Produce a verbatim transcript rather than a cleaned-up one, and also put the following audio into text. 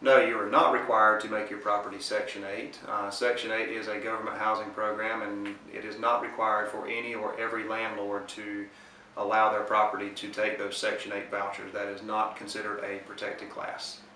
No, you are not required to make your property Section eight. Uh, Section eight is a government housing program, and it is not required for any or every landlord to allow their property to take those Section eight vouchers. That is not considered a protected class.